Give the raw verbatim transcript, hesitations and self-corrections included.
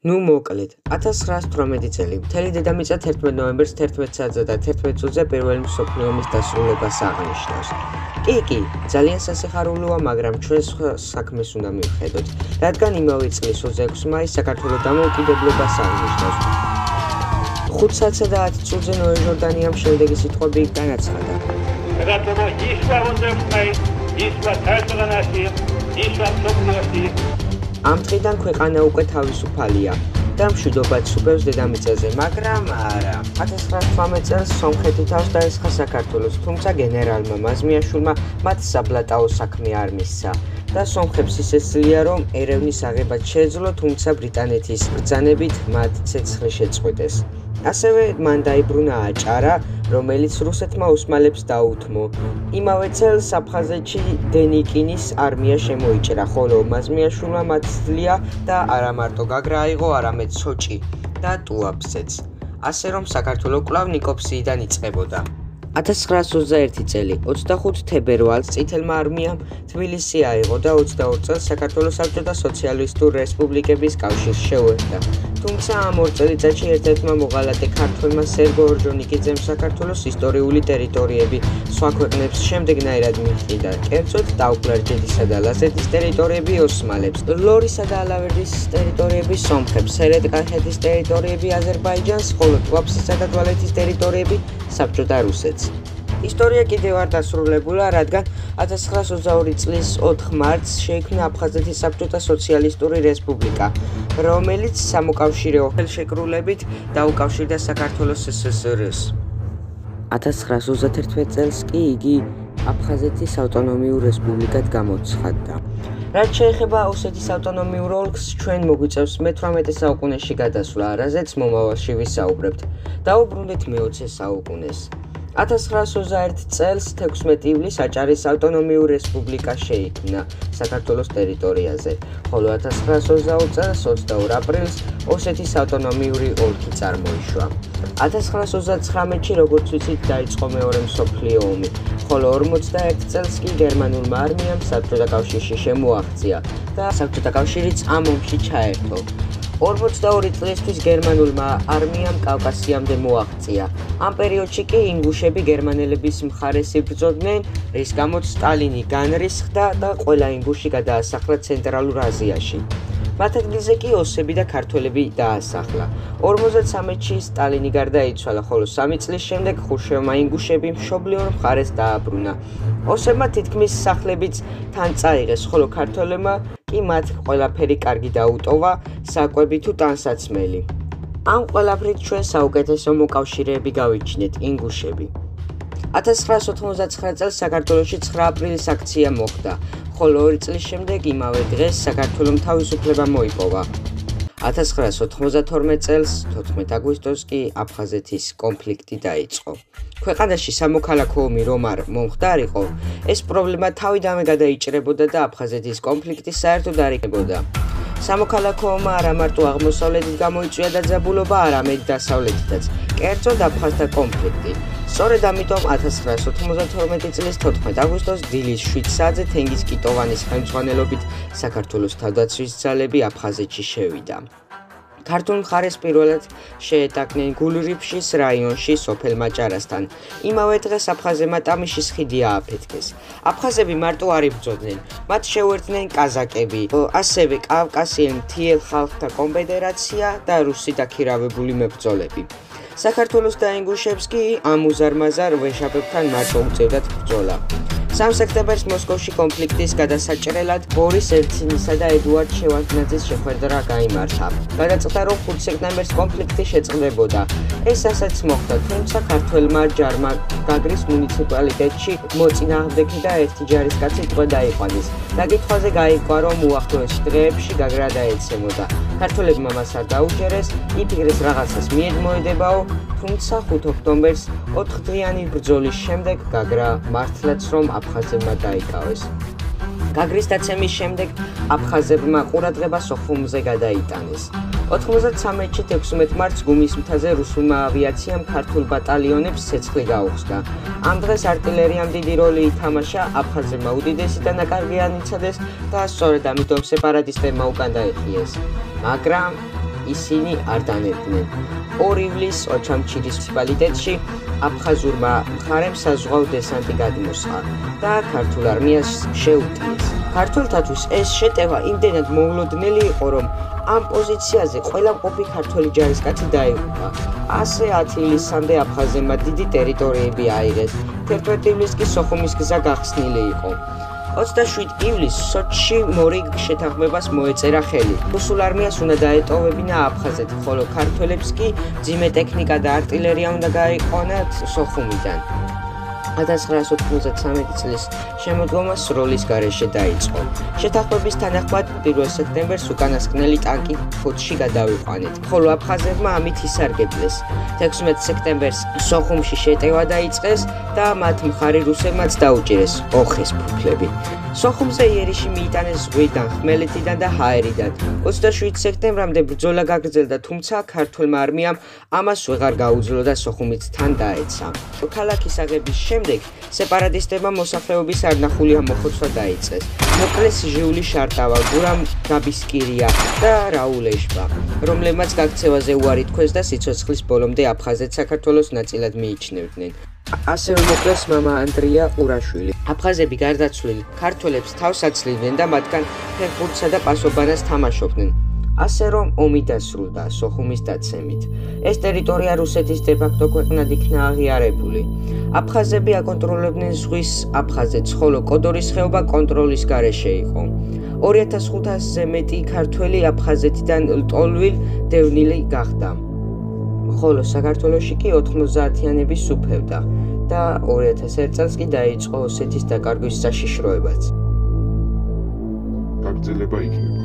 ნუ მოკლედ, ათას ცხრაასი თვრამეტი წელი, მთელი დედამიწა თერთმეტ ნოემბერს თერთმეტ საათზე და თერთმეტ წუთზე პირველი მსოფლიო ომის დასრულებას აღნიშნავს. კი, კი, ძალიან სასიხარულოა, მაგრამ ჩვენ საქმეს უნდა მივხედოთ, რადგან იმავე წლის ოცდაექვსი მაისს საქართველოს დამოუკიდებლობას აღნიშნავს. ხუთ საათსა და ათი წუთზე ნოე ჟორდანიამ შემდეგი სიტყვები განაცხადა. Wiadomo, Wisła Wądrówkaj, Wisła Tartoganashi, Wisła Psopnosi. ამ დღიდან ქვეყანა უკვე თავისუფალია და მშვიდობაც სუპევს დედამიწაზე, მაგრამ არა. ათას ცხრაასი თვრამეტ წელს სომხეთი თავს დაესხა საქართველოს, თუმცა გენერალმა მაზმიაშვილმა მათ საბლატაო საქმე არ მისცა და სომხებს ისესწია, რომ ერევნის აღებაც შეეძლო, თუმცა ბრიტანეთის ბრძანებით მათ ცეცხლი შეწყვიტეს. ასევე მან დაიბრუნა აჭარა, რომელიც რუსეთმა ოსმალებს დაუთმო. იმავე წელს აფხაზეთში დენიკინის არმია შემოიჭრა, ხოლო მაზმიაშვილმა მათ სძლია და არა მარტო გაგრა აიღო, არამედ სოჭი და ტუაფსეც. ასე რომ საქართველო კვლავ ნიკოფსიიდან იწყებოდა. ათას ცხრაასი ოცდაერთი წელი, ოცდახუთ თებერვალს წითელმა არმიამ თბილისი აიღო და ოცდაორ წელს საქართველოს საბჭოთა სოციალისტურ რესპუბლიკების კავშირს შეუერთდა. თუმცა ამ ორ წელიწადში ერთ-ერთმა მოღალატე ქართველმა სერგო ორჯონიკიძემ საქართველოს ისტორიული ტერიტორიები სხვა ქვეყნებს შემდეგნაირად მიჰყიდა. კერძოდ ტაუკლარჯეთისა და ლაზეთის ტერიტორიები ოსმალებს, ლორისა და ალავერდის ტერიტორიები სომხებს, სერეთ-კახეთის ტერიტორიები აზერბაიჯანს, ხოლო ტუაფსისა და დვალეთის ტერიტორიები საბჭოთა რუსეთს. ისტორია კიდევ არ დასრულებულა, რადგან ათას ცხრაასი ოცდაორი წლის ოთხ მარტს შეიქმნა აფხაზეთის საბჭოთა სოციალისტური რესპუბლიკა, რომელიც სამოკავშირეო ხელშეკრულებით დაუკავშირდა საქართველოს სსსრ-ს. ათას ცხრაასი ოცდათერთმეტ წელს კი იგი აფხაზეთის ავტონომიურ რესპუბლიკად გამოცხადდა. რაც შეეხება ოსეთის ავტონომიურ ოლქს, ჩვენ მოგვიწევს მეთვრამეტე საუკუნეში გადასვლა, რაზეც მომავალში ვისაუბრებთ. დაუბრუნდით მეოცე საუკუნეს. ათას ცხრაასი ოცდაერთი წელს თექვსმეტი ივლისს აჭარის ავტონომიურ რესპუბლიკა შეიქმნა საქართველოს ტერიტორიაზე, ხოლო ათას ცხრაასი ოცდაორი წელს ოცდაორ აპრილს ოსეთის ავტონომიური ოლქი წარმოიშვა. ათას ცხრაასი ოცდაცხრამეტში, როგორც ვიცით, დაიწყო მეორე მსოფლიო ომი, ხოლო ორმოცდაერთ წელს კი გერმანულმა არმიამ საბჭოთა კავშირში შემოაღწია და საბჭოთა კავშირიც ამ ომში ჩაერთო. ორმოცდაორი წლისთვის გერმანულმა არმიამ კავკასიამდე მოაღწია. ამ პერიოდში კი ინგუშები გერმანელების მხარეს იბრძოდნენ, რის გამოც სტალინი განრისხდა და ყველა ინგუში გადაასახლა ცენტრალურ აზიაში. მათ ადგილზე კი ოსები და ქართველები დაასახლა. ორმოცდათრამეტში სტალინი გარდაიცვალა, ხოლო სამი წლის შემდეგ ხუშევმა ინგუშები მშობლიურ მხარეს დააბრუნა. ოსებმა თითქმის სახლებიც თან წაიღეს, ხოლო ქართველებმა კი მათ ყველაფერი კარგი დაუტოვა, საკვები თუ ტანსაცმელი. ამ ყველაფრით ჩვენ საუკეთესო მოკავშირეები გავიჩინეთ, ინგუშები. ათას ცხრაასი ოთხმოცდაცხრა წელს საქართველოში ცხრა აპრილის აქცია მოხდა, ხოლო ორი წლის შემდეგ იმავე დღეს საქართველომ თავისუფლება მოიპოვა. ათას ცხრაასი ოთხმოცდათორმეტ წელს თოთხმეტ აგვისტოს კი აფხაზეთის კონფლიქტი დაიწყო. ქვეყანაში სამოქალაქო ომი რომ არ მომხდარიყო, ეს პრობლემა თავიდანვე გადაიჭრებოდა და აფხაზეთის კონფლიქტი საერთოდ არ იქნებოდა. სამოქალაქო ომმა არა მარტო აღმოსავლეთით გამოიწვია დაძაბულობა, არამედ დასავლეთითაც, კერძოდ აფხაზთა კონფლიქტი. სწორედ ამიტომ ათას ცხრაასი ოთხმოცდათორმეტი წლის თოთხმეტ აგვისტოს დილის შვიდ საათზე თენგიზ კიტოვანის ხელმძღვანელობით საქართველოს თავდაცვის ძალები აფხაზეთში შევიდა. ქართულ მხარეს პირველად შეეტაკნენ გულრიფშის რაიონში სოფელ მაჭარასთან. იმავე დღეს აფხაზებმა ტამიშის ხიდი ააფეთქეს. აფხაზები მარტო არ იბრძოდნენ, მათ შეუერთდნენ კაზაკები, ასევე კავკასიელ მთიელ ხალხთა კონფედერაცია და რუსი დაქირავებული მებრძოლები. საქართველოს და ინგუშებს კი ამ უზარმაზარ ვეშაპებთან მარტო უწევდათ ბრძოლა. სამი სექტემბერს მოსკოვში კონფლიქტის გადასაჭრელად ბორის ელცინისა და ედუარდ შევარდნაძის შეხვედრა გაიმართა. გადაწყდა, რომ ხუთ სექტემბერს კონფლიქტი შეწყდებოდა. ეს ასაც მოხდა, თუმცა ქართველმა ჯარმა გაგრის მუნიციპალიტეტში მოწინააღმდეგე და ერთი ჯარისკაცი ტყვე დაიყვანეს. დაკითხვაზე გაიგო, რომ უახლოეს დღეებში გაგრა დაეცემოდა. ქართველებმა მას არ დაუჯერეს, იფიქრეს რაღაცას მიედმოედებაო, თუმცა ხუთ ოქტომბერს ოთხდღიანი ბრძოლის შემდეგ გაგრა მართლაც რომ აფხაზებმა დაიკავეს. გაგრის დაცემის შემდეგ აფხაზებმა ყურადღება სოხუმზე გადაიტანეს. ოთხმოცდათრამეტში თექვსმეტ მარტს გუმის მთაზე რუსულმა ავიაციამ ქართულ ბატალიონებს ცეცხლი გაუხსნა. ამ დღეს არტილერიამ დიდი როლი ითამაშა, აფხაზებმა უდიდესი დანაკარგი ანიცადეს და სწორედ ამიტომ სეპარატისტებმა უკან დაიხიეს. მაგრამ ისინი არ დანებდნენ. ორ ივლისს ოჩამჩირის მუნიციპალიტეტში აფხაზურმა მხარემ საზღვაო დესანტი გადმოსცა და ქართულ არმიას შეუტიეს. ქართველთათვის ეს შეტევა იმდენად მოულოდნელი იყო, რომ ამ პოზიციაზე ყველა მყოფი ქართველი ჯარისკაცი დაიღუპა. ასე ათი ივლისამდე აფხაზებმა დიდი ტერიტორიები აიღეს. თერთმეტი ივლისს კი სოხუმის გზა გახსნილი იყო. ოცდაშვიდი ივლისს სოჭში მორიგ შეთანხმებას მოეწერა ხელი. რუსულ არმიას უნდა დაეტოვებინა აფხაზეთი, ხოლო ქართველებს კი მძიმე ტექნიკა და არტილერია უნდა გაეყვანათ სოხუმიდან. ათას ცხრაასი ოთხმოცდათვრამეტი წლის შემოდგომა სროლის გარეშე დაიწყო. შეთანხმების თანახმად პირველ სექტემბერს უკანასკნელი ტანკი ფოთში გადავიყვანეთ, ხოლო აფხაზებმა ამით ისარგებლეს. თექვსმეტ სექტემბერს სოხუმში შეტევა დაიწყეს და მათ მხარი რუსებმაც დაუჭირეს ოხეს ფუფლები. სოხუმზე იერიში მიიტანეს ზღვიდან, ხმელეთიდან და ჰაერიდან. ოცდაშვიდ სექტემბრამდე ბრძოლა გაგრძელდა, თუმცა ქართულმა არმიამ ამას ვეღარ გაუძლო და სოხუმიც თან დაეცა. ქალაქის აღების შემდეგ სეპარატისტებმა მოსახლეობის არნახული ამოხოცვა დაიწყეს. მოკლეს ჟიული შარტავა, გურამ გაბისკირია და რაულ ეშბა, რომლებმაც გაქცევაზე უარი თქვეს და სიცოცხლის ბოლომდე აფხაზეთს საქართველოს ნაწილად მიიჩნევდნენ. ასევე მოკლეს მამა ანდრია ყურაშვილი. აფხაზები გარდაცვლილ ქართველებს თავს აცლივდნენ და მათგან ფეხბურთსა და პასობანას თამაშობდნენ. ასე რომ ომი დასრულდა სოხუმის დაცემით. ეს ტერიტორია რუსეთის დე-ფაქტო ქვეყნად იქნა აღიარებული. აფხაზები აკონტროლებდნენ ზღვის აფხაზეთს, ხოლო კოდორის ხეობა კონტროლის გარეშე იყო. ორი ათას ხუთასზე მეტი ქართველი აფხაზეთიდან ლტოლვილ დევნილი გახდა. ხოლო საქართველოში კი ოთხმოცდაათიანები სუფევდა და ორი ათას ერთ წელს კი დაიწყო ოსეთის დაკარგვის საშიშროებაც. გაგრძელება იქნება.